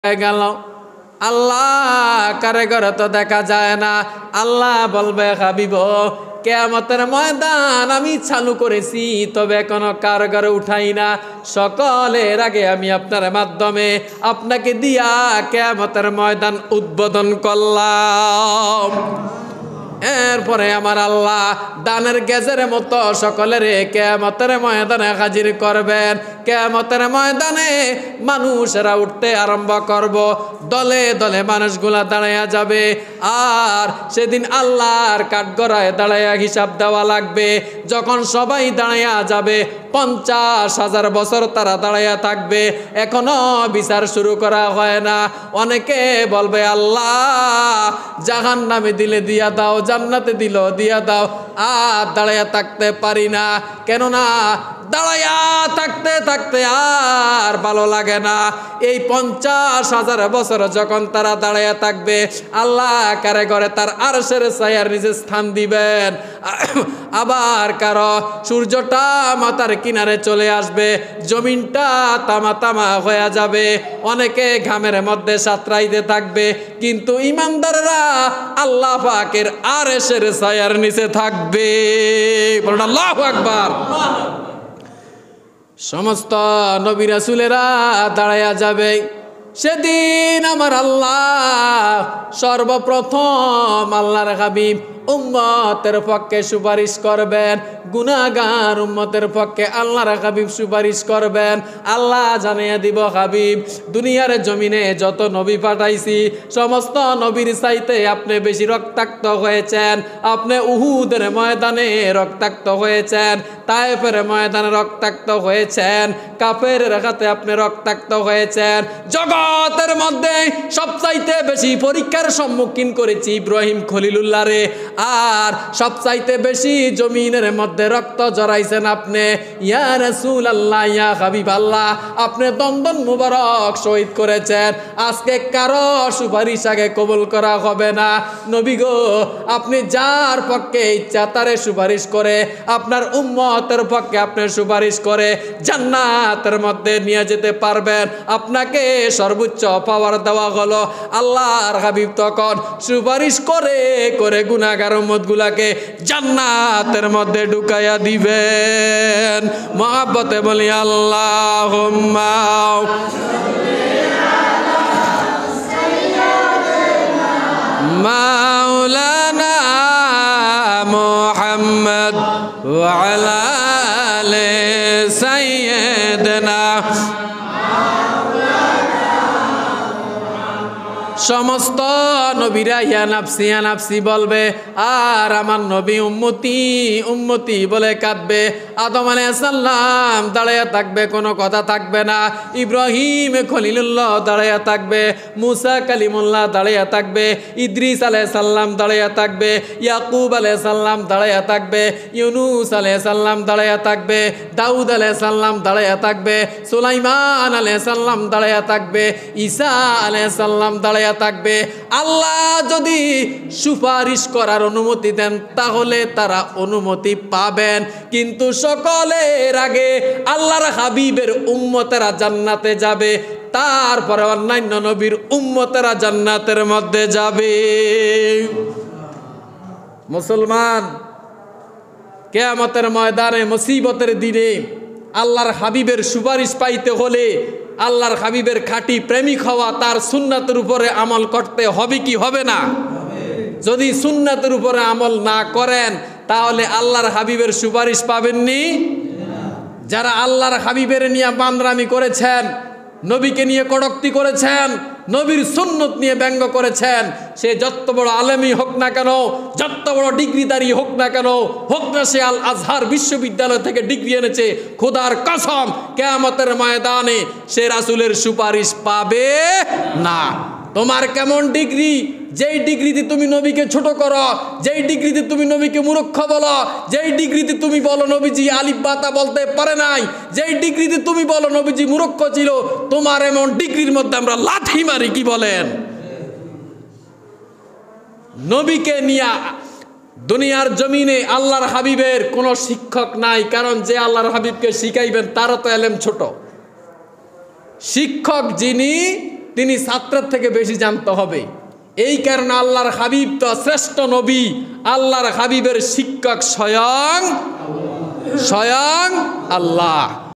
গেল। আল্লাহ কারিগরে তো দেখা যায় না। আল্লাহ বলবে হাবিব কিয়ামতের ময়দান আমি চালু করেছি, তবে এখনো কারিগরে উঠাই না। সকলের আগে আমি আপনার মাধ্যমে আপনাকে দিয়া কিয়ামতের ময়দান উদ্বোধন করলাম। এরপরে আমার আল্লাহ দানের গেজের মতো সকলের কিয়ামতের ময়দানে হাজির করবেন। কিয়ামতের ময়দানে মানুষেরা উঠতে আরম্ভ করব, দলে দলে মানুষগুলা দাঁড়াইয়া যাবে। আর সেদিন আল্লাহর কাঠগড়ায় দাঁড়াইয়া হিসাব দেওয়া লাগবে। যখন সবাই দাঁড়াইয়া যাবে, 50,000 বছর তারা দাঁড়াইয়া থাকবে, এখনো বিচার শুরু করা হয় না। অনেকে বলবে আল্লাহ জাহান্নামে দিলে দিয়া দাও, জান্নাতে দিল দিয়া দাও। আর দাঁড়াইয়া থাকতে পারি না, কেননা দাঁড়াইয়া থাকতে থাকতে আর ভালো লাগে না। এই 50,000 বছর যখন তারা দাঁড়াইয়া থাকবে, আল্লাহ কারে ঘরে তার আরশের ছায়ার নিচে স্থান দিবেন। আবার কারো সূর্যটা মাথার কিনারে চলে আসবে, জমিনটা তামা তামা হয়ে যাবে, অনেকে ঘামের মধ্যে সাঁতরাইতে থাকবে। কিন্তু ইমানদাররা আল্লাহ পাকের আরশের ছায়ার নিচে থাকবে। বলুন আল্লাহু আকবার। সমস্ত নবী রাসূলেরা দাঁড়াইয়া যাবে। সেদিন আমার আল্লাহ সর্বপ্রথম আল্লাহর হাবিব উম্মতের পক্ষে সুপারিশ করবেন, গুনাহগার উম্মতের পক্ষে আল্লাহর হাবিব সুপারিশ করবেন। আল্লাহ জানিয়ে দিব, হাবিব দুনিয়ার জমিনে যত নবী পাঠাইছি সমস্ত নবীর চাইতে আপনি বেশি রক্তাক্ত হয়েছেন। আপনি উহুদের ময়দানে রক্তাক্ত হয়েছেন, তায়েফের ময়দানে রক্তাক্ত হয়েছেন, কাফেরের হাতে আপনি রক্তাক্ত হয়েছেন। জগতের মধ্যে সবচাইতে বেশি পরীক্ষার সম্মুখীন করেছি ইব্রাহিম খলিলুল্লাহ রে। আর সবচাইতে বেশি জমিনের মধ্যে রক্ত জড়াইছেন আপনি। ইয়া রাসূলুল্লাহ, ইয়া হাবিবাল্লাহ, আপনি দন্দন মুবারক শহীদ করেছেন। আজকে কারো সুপারিশ আগে কবুল করা হবে না। নবী গো, আপনি যার পক্ষে ইচ্ছা তারে সুপারিশ করে, আপনার উম্মতের পক্ষে আপনি সুপারিশ করে জান্নাতের মধ্যে নিয়ে যেতে পারবেন। আপনাকে সর্বোচ্চ পাওয়ার দেওয়া হলো। আল্লাহর হাবিব তখন সুপারিশ করে করে গুনাহগার উম্মতগুলাকে জান্নাতের মধ্যে ঢুকাইয়া দিবেন। মহব্বতে বলি আল্লাহুম্মা মাওলানা মুহাম্মদ ওয়া আলা আলি সাইয়্যিদিনা। সমস্ত নবীরা ইয়া নাফসি ইয়া নাফসি বলবে, আর আমার নবী উম্মতি উম্মতি বলে কাঁদবে। আদম আলাইহিস সালাম দাঁড়াইয়া থাকবে, কোনো কথা থাকবে না। ইব্রাহিম খলিলুল্লাহ দাঁড়াইয়া থাকবে, মুসা কালিমুল্লাহ দাঁড়াইয়া থাকবে, ইদ্রিস আলাইহিস সালাম দাঁড়াইয়া থাকবে, ইয়াকুব আলাইহিস সালাম দাঁড়াইয়া থাকবে, ইউনুস আলাইহিস সালাম দাঁড়াইয়া থাকবে, দাউদ আলাইহিস সালাম দাঁড়াইয়া থাকবে, সুলাইমান আলাইহিস সালাম দাঁড়াইয়া থাকবে, ঈসা আলাইহিস সালাম দাঁড়াইয়া থাকবে। আল্লাহ যদি সুপারিশ করার অনুমতি দেন তাহলে তারা অনুমতি পাবেন। কিন্তু সকলের আগে আল্লাহর হাবিবের উম্মতেরা জান্নাতে যাবে, তারপরে অন্যান্য নবীর উম্মতেরা জান্নাতের মধ্যে যাবে। মুসলমান, কিয়ামতের ময়দানে মুসিবতের দিনে আল্লাহর হাবিবের সুপারিশ পাইতে হলে আল্লাহর হাবিবের খাঁটি প্রেমিক হওয়া, তার সুন্নাতের উপরে আমল করতে হবে কি হবে না? যদি সুন্নাতের উপরে আমল না করেন তাহলে আল্লাহর হাবিবের সুপারিশ পাবেননি। যারা আল্লাহর হাবিবের নিয়ে বান্দরামি করেছেন, নবীকে নিয়ে কটূক্তি করেছেন, নবীর সুন্নত নিয়ে ব্যঙ্গ করেছেন, সে যত বড় আলেমই হোক না কেন, যত বড় ডিগ্রিদারি হোক না কেন, হোক না সে আল আজহার বিশ্ববিদ্যালয় থেকে ডিগ্রি এনেছে, খোদার কসম কিয়ামতের ময়দানে সে রাসূলের সুপারিশ পাবে না। তোমার কেমন ডিগ্রি, যেই ডিগ্রিতে তুমি নবীকে ছোট করো, যেই ডিগ্রিতে তুমি নবীকে মূর্খ বলো, যেই ডিগ্রিতে তুমি বলো নবীজি আলিফ বাতা বলতে পারে নাই, যেই ডিগ্রিতে তুমি বলো নবীজি মূর্খ ছিল, তোমার এমন ডিগ্রির মধ্যে আমরা লাথি মারি। কি বলেন? নবীকে নিয়ে দুনিয়ার জমিনে আল্লাহর হাবিবের কোনো শিক্ষক নাই, কারণ যে আল্লাহর হাবিবকে শিখাইবেন তারও তো এলেম ছোট। শিক্ষক যিনি তিনি ছাত্রের থেকে বেশি জানতে হবে। এই কারণে আল্লাহর হাবিব তো শ্রেষ্ঠ নবী, আল্লাহর হাবিবের শিক্ষক স্বয়ং আল্লাহ।